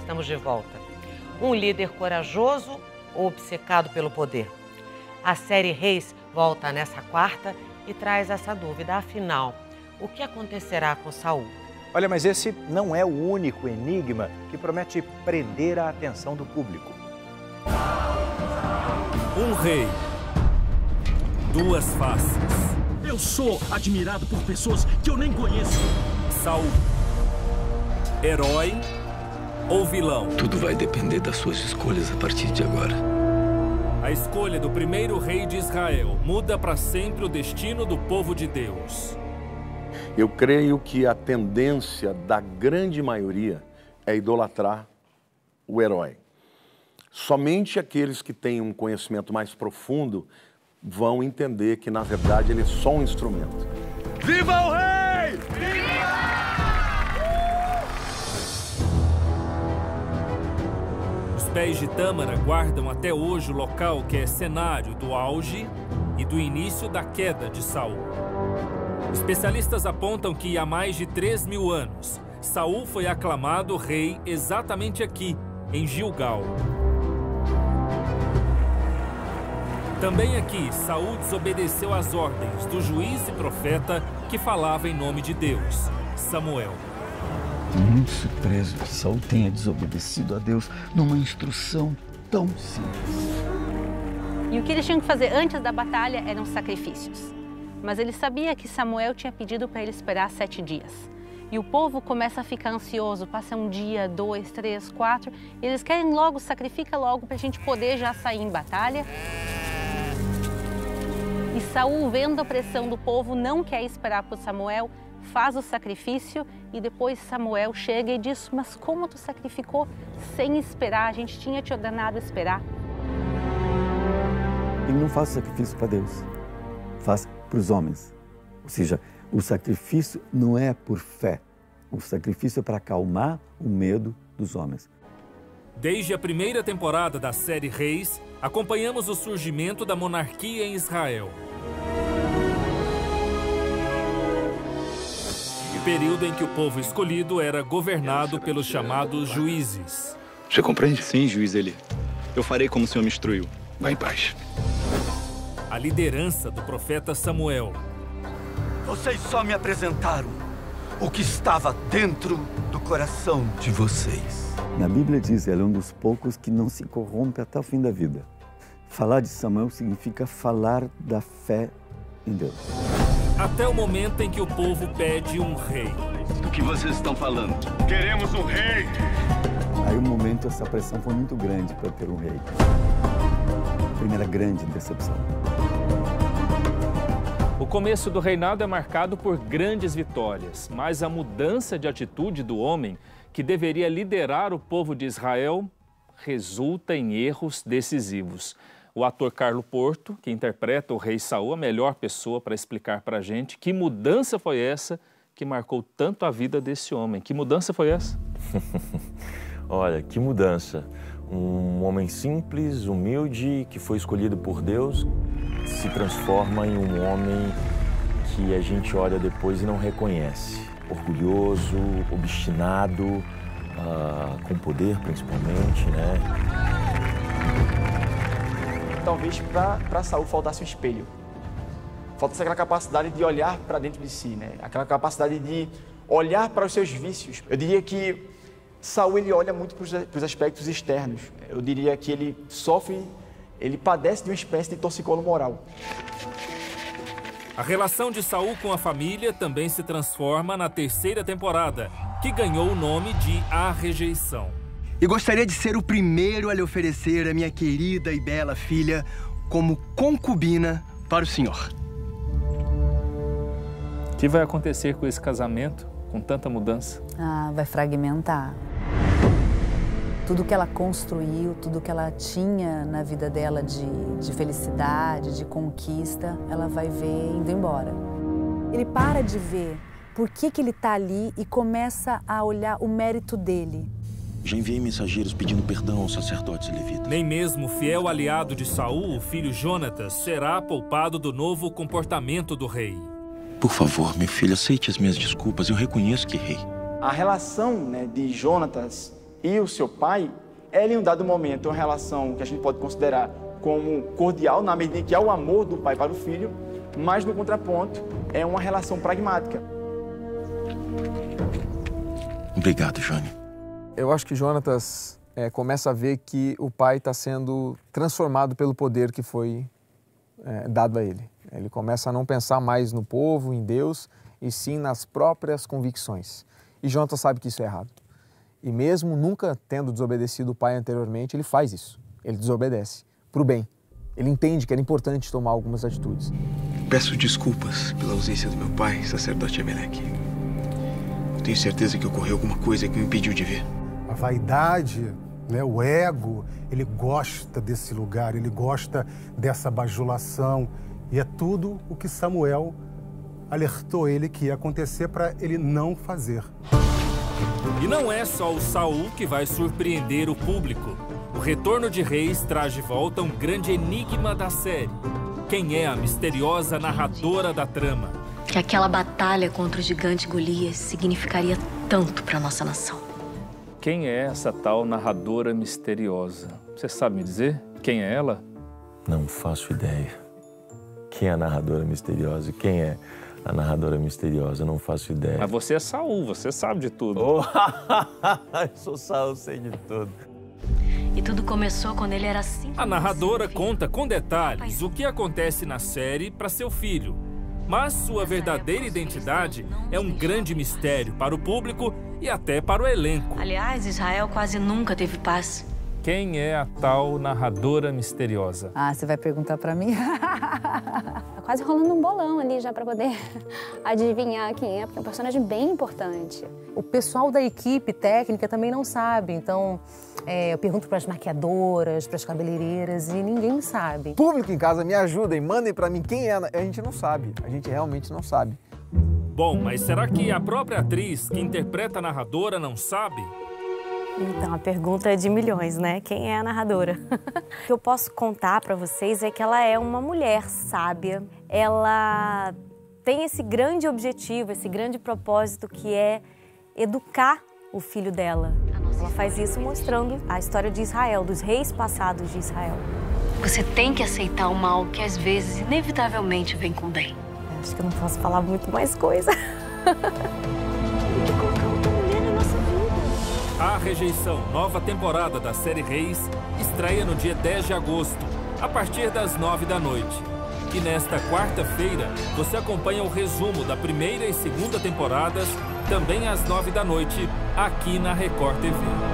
estamos de volta. Um líder corajoso ou obcecado pelo poder? A série Reis volta nessa quarta e traz essa dúvida. Afinal, o que acontecerá com Saul? Olha, mas esse não é o único enigma que promete prender a atenção do público. Um rei, duas faces. Eu sou admirado por pessoas que eu nem conheço. Saul, herói ou vilão? Tudo vai depender das suas escolhas a partir de agora. A escolha do primeiro rei de Israel muda para sempre o destino do povo de Deus. Eu creio que a tendência da grande maioria é idolatrar o herói. Somente aqueles que têm um conhecimento mais profundo vão entender que, na verdade, ele é só um instrumento. Viva o rei! Os pés de Tâmara guardam até hoje o local que é cenário do auge e do início da queda de Saul. Especialistas apontam que há mais de 3.000 anos, Saul foi aclamado rei exatamente aqui, em Gilgal. Também aqui, Saul desobedeceu às ordens do juiz e profeta que falava em nome de Deus, Samuel. Muito surpreso que Saul tenha desobedecido a Deus numa instrução tão simples. E o que eles tinham que fazer antes da batalha eram sacrifícios. Mas ele sabia que Samuel tinha pedido para ele esperar 7 dias. E o povo começa a ficar ansioso, passa 1 dia, 2, 3, 4. E eles querem logo, sacrifica logo para a gente poder já sair em batalha. E Saul, vendo a pressão do povo, não quer esperar por Samuel, faz o sacrifício e depois Samuel chega e diz: mas como tu sacrificou sem esperar? A gente tinha te ordenado esperar. Ele não faz sacrifício para Deus, faz para os homens. Ou seja, o sacrifício não é por fé, o sacrifício é para acalmar o medo dos homens. Desde a primeira temporada da série Reis, acompanhamos o surgimento da monarquia em Israel. O período em que o povo escolhido era governado pelos chamados juízes. Você compreende? Sim, juiz Eli. Eu farei como o senhor me instruiu. Vá em paz. A liderança do profeta Samuel. Vocês só me apresentaram o que estava dentro do coração de vocês. Na Bíblia diz, ele é um dos poucos que não se corrompe até o fim da vida. Falar de Samuel significa falar da fé em Deus. Até o momento em que o povo pede um rei. Do que vocês estão falando? Queremos um rei! Aí um momento essa pressão foi muito grande para ter um rei. Primeira grande decepção. O começo do reinado é marcado por grandes vitórias, mas a mudança de atitude do homem que deveria liderar o povo de Israel resulta em erros decisivos. O ator Carlo Porto, que interpreta o rei Saul, a melhor pessoa para explicar para a gente que mudança foi essa que marcou tanto a vida desse homem. Que mudança foi essa? Olha, que mudança. Um homem simples, humilde, que foi escolhido por Deus, se transforma em um homem que a gente olha depois e não reconhece. Orgulhoso, obstinado, com poder principalmente, né? Talvez para Saul faltasse um espelho. Faltasse aquela capacidade de olhar para dentro de si, né? Aquela capacidade de olhar para os seus vícios. Eu diria que Saul ele olha muito para os aspectos externos. Eu diria que ele sofre, ele padece de uma espécie de torcicolo moral. A relação de Saul com a família também se transforma na terceira temporada, que ganhou o nome de A Rejeição. E gostaria de ser o primeiro a lhe oferecer a minha querida e bela filha como concubina para o senhor. O que vai acontecer com esse casamento, com tanta mudança? Vai fragmentar. Tudo que ela construiu, tudo que ela tinha na vida dela de felicidade, de conquista, ela vai ver indo embora. Ele para de ver por que ele está ali e começa a olhar o mérito dele. Já enviei mensageiros pedindo perdão aos sacerdotes e levitas. Nem mesmo o fiel aliado de Saul, o filho Jonatas, será poupado do novo comportamento do rei. Por favor, meu filho, aceite as minhas desculpas. Eu reconheço que errei. A relação, né, de Jonatas e o seu pai, ela em um dado momento é uma relação que a gente pode considerar como cordial, na medida em que há o amor do pai para o filho, mas no contraponto é uma relação pragmática. Obrigado, Johnny. Eu acho que Jonatas começa a ver que o pai está sendo transformado pelo poder que foi dado a ele. Ele começa a não pensar mais no povo, em Deus, e sim nas próprias convicções. E Jonatas sabe que isso é errado. E mesmo nunca tendo desobedecido o pai anteriormente, ele faz isso. Ele desobedece, para o bem. Ele entende que era importante tomar algumas atitudes. Peço desculpas pela ausência do meu pai, sacerdote Emelec. Eu tenho certeza que ocorreu alguma coisa que me impediu de ver. A vaidade, né, o ego, ele gosta desse lugar, ele gosta dessa bajulação. E é tudo o que Samuel alertou ele que ia acontecer para ele não fazer. E não é só o Saul que vai surpreender o público. O Retorno de Reis traz de volta um grande enigma da série. Quem é a misteriosa narradora da trama? Que aquela batalha contra o gigante Golias significaria tanto para nossa nação. Quem é essa tal narradora misteriosa? Você sabe me dizer? Quem é ela? Não faço ideia. Quem é a narradora misteriosa? Quem é a narradora misteriosa? Não faço ideia. Mas você é Saul, você sabe de tudo. Oh, sou Saul, sei de tudo. E tudo começou quando ele era assim. A narradora conta com detalhes o que acontece na série para seu filho. Mas sua verdadeira identidade é um grande mistério para o público e até para o elenco. Aliás, Israel quase nunca teve paz. Quem é a tal narradora misteriosa? Ah, você vai perguntar pra mim? Tá quase rolando um bolão ali já pra poder adivinhar quem é, porque é um personagem bem importante. O pessoal da equipe técnica também não sabe, então eu pergunto pras maquiadoras, pras cabeleireiras e ninguém sabe. Público em casa, me ajudem, mandem pra mim quem é. A gente não sabe, a gente realmente não sabe. Bom, mas será que a própria atriz que interpreta a narradora não sabe? Então, a pergunta é de milhões, né? Quem é a narradora? O que eu posso contar pra vocês é que ela é uma mulher sábia. Ela tem esse grande objetivo, esse grande propósito que é educar o filho dela. Ela faz isso mostrando a história de Israel, dos reis passados de Israel. Você tem que aceitar o mal que às vezes inevitavelmente vem com o bem. Acho que eu não posso falar muito mais coisa. A Rejeição, nova temporada da série Reis, estreia no dia 10 de agosto, a partir das 9 da noite. E nesta quarta-feira, você acompanha o resumo da primeira e segunda temporadas, também às 9 da noite, aqui na Record TV.